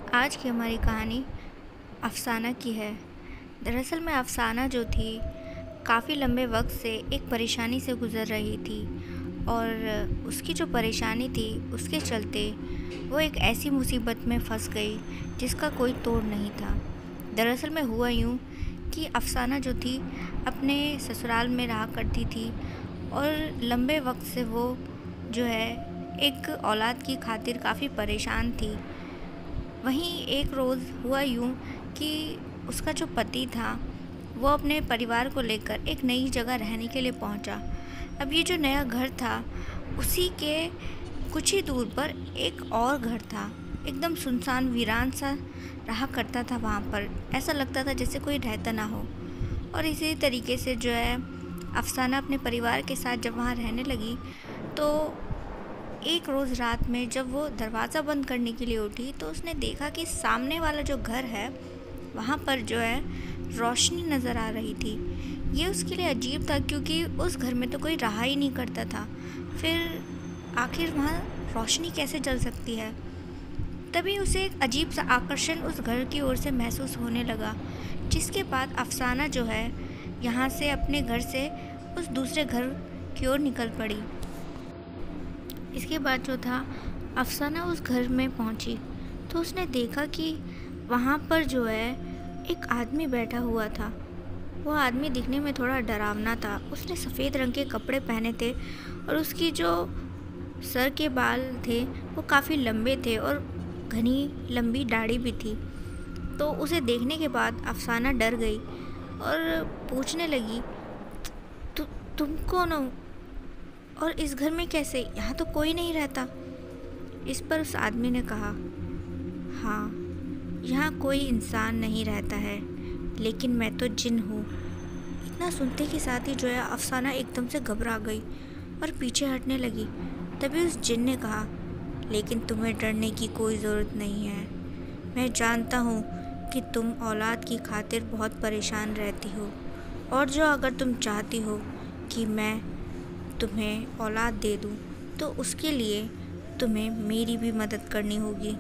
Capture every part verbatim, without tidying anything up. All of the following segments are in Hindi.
आज की हमारी कहानी अफ़साना की है। दरअसल में अफ़साना जो थी काफ़ी लंबे वक्त से एक परेशानी से गुज़र रही थी और उसकी जो परेशानी थी उसके चलते वो एक ऐसी मुसीबत में फंस गई जिसका कोई तोड़ नहीं था। दरअसल में हुआ यूँ कि अफ़साना जो थी अपने ससुराल में रहा करती थी और लंबे वक्त से वो जो है एक औलाद की खातिर काफ़ी परेशान थी। वहीं एक रोज़ हुआ यूँ कि उसका जो पति था वो अपने परिवार को लेकर एक नई जगह रहने के लिए पहुंचा। अब ये जो नया घर था उसी के कुछ ही दूर पर एक और घर था। एकदम सुनसान वीरान सा रहा करता था वहाँ पर। ऐसा लगता था जैसे कोई रहता ना हो। और इसी तरीके से जो है अफ़साना अपने परिवार के साथ जब वहाँ रहने लगी तो एक रोज़ रात में जब वो दरवाज़ा बंद करने के लिए उठी तो उसने देखा कि सामने वाला जो घर है वहाँ पर जो है रोशनी नज़र आ रही थी। ये उसके लिए अजीब था क्योंकि उस घर में तो कोई रहा ही नहीं करता था। फिर आखिर वहाँ रोशनी कैसे जल सकती है? तभी उसे एक अजीब सा आकर्षण उस घर की ओर से महसूस होने लगा, जिसके बाद अफ़साना जो है यहाँ से अपने घर से उस दूसरे घर की ओर निकल पड़ी। इसके बाद जो था अफ़साना उस घर में पहुंची तो उसने देखा कि वहाँ पर जो है एक आदमी बैठा हुआ था। वो आदमी दिखने में थोड़ा डरावना था। उसने सफ़ेद रंग के कपड़े पहने थे और उसकी जो सर के बाल थे वो काफ़ी लंबे थे और घनी लंबी दाढ़ी भी थी। तो उसे देखने के बाद अफ़साना डर गई और पूछने लगी, तु, तुम कौन हो और इस घर में कैसे? यहाँ तो कोई नहीं रहता। इस पर उस आदमी ने कहा, हाँ, यहाँ कोई इंसान नहीं रहता है, लेकिन मैं तो जिन हूँ। इतना सुनते के साथ ही जो है अफ़साना एकदम से घबरा गई और पीछे हटने लगी। तभी उस जिन ने कहा, लेकिन तुम्हें डरने की कोई ज़रूरत नहीं है। मैं जानता हूँ कि तुम औलाद की खातिर बहुत परेशान रहती हो और जो अगर तुम चाहती हो कि मैं तुम्हें औलाद दे दूँ तो उसके लिए तुम्हें मेरी भी मदद करनी होगी।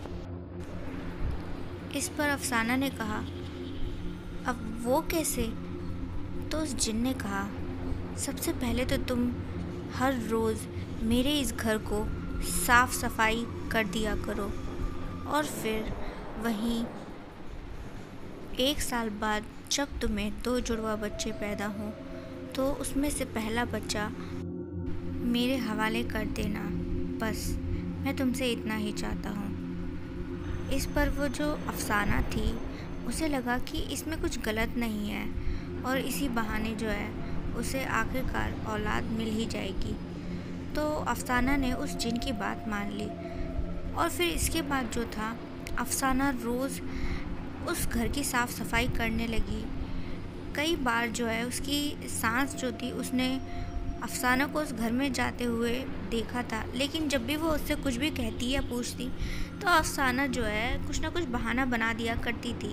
इस पर अफ़साना ने कहा, अब वो कैसे? तो उस जिन ने कहा, सबसे पहले तो तुम हर रोज़ मेरे इस घर को साफ़ सफाई कर दिया करो और फिर वहीं एक साल बाद जब तुम्हें दो जुड़वा बच्चे पैदा हों तो उसमें से पहला बच्चा मेरे हवाले कर देना। बस मैं तुमसे इतना ही चाहता हूँ। इस पर वो जो अफ़साना थी उसे लगा कि इसमें कुछ गलत नहीं है और इसी बहाने जो है उसे आखिरकार औलाद मिल ही जाएगी। तो अफ़साना ने उस जिन की बात मान ली और फिर इसके बाद जो था अफ़साना रोज़ उस घर की साफ़ सफाई करने लगी। कई बार जो है उसकी सांस जो थी उसने अफ़साना को उस घर में जाते हुए देखा था, लेकिन जब भी वो उससे कुछ भी कहती या पूछती तो अफ़साना जो है कुछ ना कुछ बहाना बना दिया करती थी।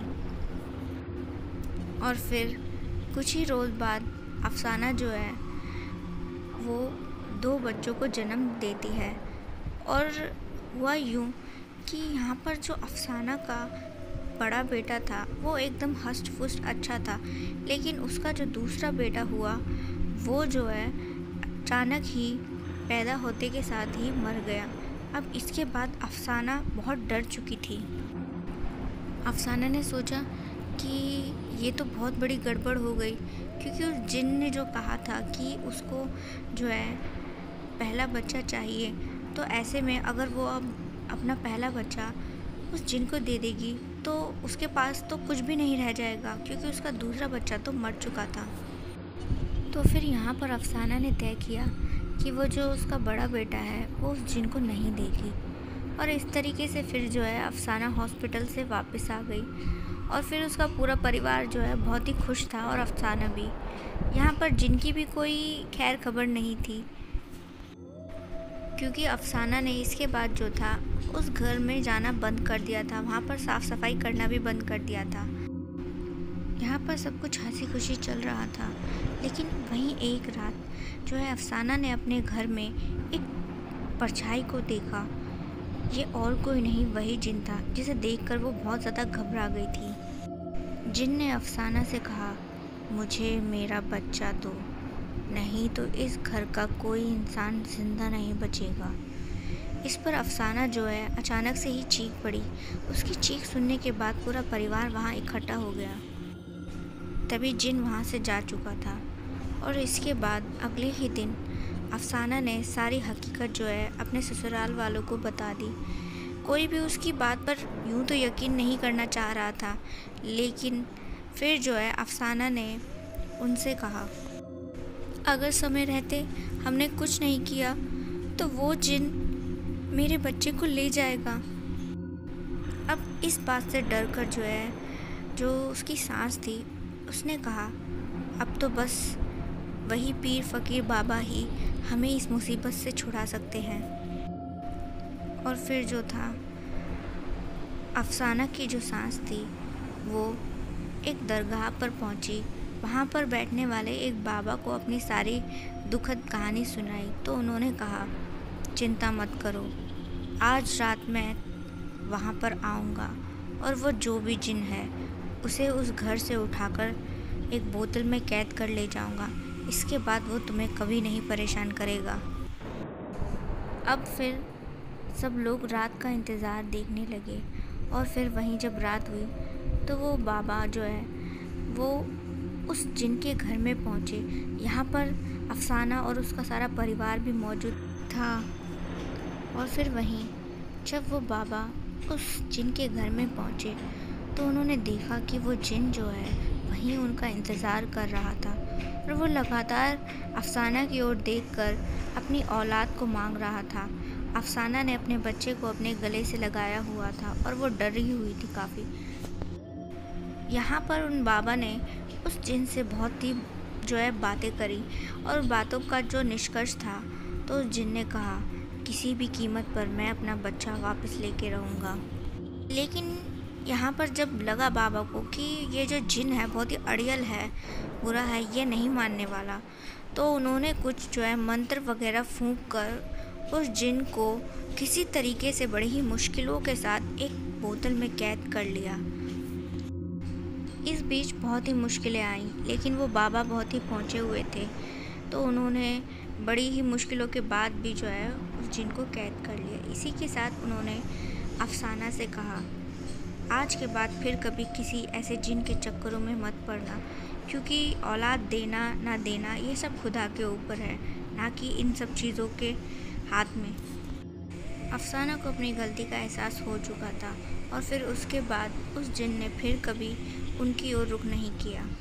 और फिर कुछ ही रोज़ बाद अफ़साना जो है वो दो बच्चों को जन्म देती है। और हुआ यूँ कि यहाँ पर जो अफ़साना का बड़ा बेटा था वो एकदम हष्ट पुष्ट अच्छा था, लेकिन उसका जो दूसरा बेटा हुआ वो जो है अचानक ही पैदा होते के साथ ही मर गया। अब इसके बाद अफ़साना बहुत डर चुकी थी। अफ़साना ने सोचा कि ये तो बहुत बड़ी गड़बड़ हो गई, क्योंकि उस जिन ने जो कहा था कि उसको जो है पहला बच्चा चाहिए, तो ऐसे में अगर वो अब अपना पहला बच्चा उस जिन को दे देगी तो उसके पास तो कुछ भी नहीं रह जाएगा, क्योंकि उसका दूसरा बच्चा तो मर चुका था। तो फिर यहाँ पर अफ़साना ने तय किया कि वो जो उसका बड़ा बेटा है वो उस जिन को नहीं देगी। और इस तरीके से फिर जो है अफ़साना हॉस्पिटल से वापस आ गई और फिर उसका पूरा परिवार जो है बहुत ही खुश था और अफ़साना भी। यहाँ पर जिन की भी कोई खैर खबर नहीं थी, क्योंकि अफ़साना ने इसके बाद जो था उस घर में जाना बंद कर दिया था। वहाँ पर साफ़ सफाई करना भी बंद कर दिया था। यहाँ पर सब कुछ हंसी खुशी चल रहा था, लेकिन वहीं एक रात जो है अफ़साना ने अपने घर में एक परछाई को देखा ये और कोई नहीं वही जिन था जिसे देखकर वो बहुत ज़्यादा घबरा गई थी। जिन ने अफसाना से कहा, मुझे मेरा बच्चा दो, नहीं तो इस घर का कोई इंसान जिंदा नहीं बचेगा। इस पर अफसाना जो है अचानक से ही चीख पड़ी। उसकी चीख सुनने के बाद पूरा परिवार वहाँ इकट्ठा हो गया। तभी जिन वहाँ से जा चुका था और इसके बाद अगले ही दिन अफसाना ने सारी हकीकत जो है अपने ससुराल वालों को बता दी। कोई भी उसकी बात पर यूं तो यकीन नहीं करना चाह रहा था, लेकिन फिर जो है अफसाना ने उनसे कहा, अगर समय रहते हमने कुछ नहीं किया तो वो जिन मेरे बच्चे को ले जाएगा। अब इस बात से डर कर जो है जो उसकी सास थी उसने कहा, अब तो बस वही पीर फ़कीर बाबा ही हमें इस मुसीबत से छुड़ा सकते हैं। और फिर जो था अफसाना की जो सास थी वो एक दरगाह पर पहुंची। वहाँ पर बैठने वाले एक बाबा को अपनी सारी दुखद कहानी सुनाई तो उन्होंने कहा, चिंता मत करो, आज रात मैं वहाँ पर आऊँगा और वो जो भी जिन है उसे उस घर से उठाकर एक बोतल में कैद कर ले जाऊँगा। इसके बाद वो तुम्हें कभी नहीं परेशान करेगा। अब फिर सब लोग रात का इंतज़ार देखने लगे और फिर वहीं जब रात हुई तो वो बाबा जो है वो उस जिन के घर में पहुँचे। यहाँ पर अफसाना और उसका सारा परिवार भी मौजूद था। और फिर वहीं जब वो बाबा उस जिन के घर में पहुँचे तो उन्होंने देखा कि वो जिन जो है वहीं उनका इंतज़ार कर रहा था और वो लगातार अफसाना की ओर देखकर अपनी औलाद को मांग रहा था। अफसाना ने अपने बच्चे को अपने गले से लगाया हुआ था और वो डरी हुई थी काफ़ी। यहाँ पर उन बाबा ने उस जिन से बहुत ही जो है बातें करी और बातों का जो निष्कर्ष था तो उस जिन ने कहा, किसी भी कीमत पर मैं अपना बच्चा वापस लेके रहूँगा। लेकिन यहाँ पर जब लगा बाबा को कि ये जो जिन है बहुत ही अड़ियल है, बुरा है, ये नहीं मानने वाला, तो उन्होंने कुछ जो है मंत्र वगैरह फूंक कर उस जिन को किसी तरीके से बड़ी ही मुश्किलों के साथ एक बोतल में कैद कर लिया। इस बीच बहुत ही मुश्किलें आईं, लेकिन वो बाबा बहुत ही पहुँचे हुए थे तो उन्होंने बड़ी ही मुश्किलों के बाद भी जो है उस जिन को कैद कर लिया। इसी के साथ उन्होंने अफसाना से कहा, आज के बाद फिर कभी किसी ऐसे जिन के चक्करों में मत पड़ना, क्योंकि औलाद देना ना देना ये सब खुदा के ऊपर है, ना कि इन सब चीज़ों के हाथ में। अफसाना को अपनी गलती का एहसास हो चुका था और फिर उसके बाद उस जिन ने फिर कभी उनकी ओर रुख नहीं किया।